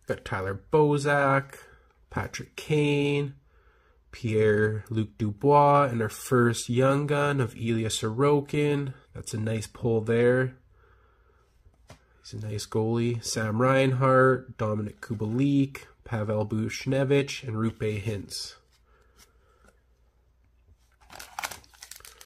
Got Tyler Bozak, Patrick Kane, Pierre-Luc Dubois, and our first young gun of Ilya Sorokin. That's a nice pull there. He's a nice goalie. Sam Reinhart, Dominic Kubalik, Pavel Bushnevich, and Rupe Hintz.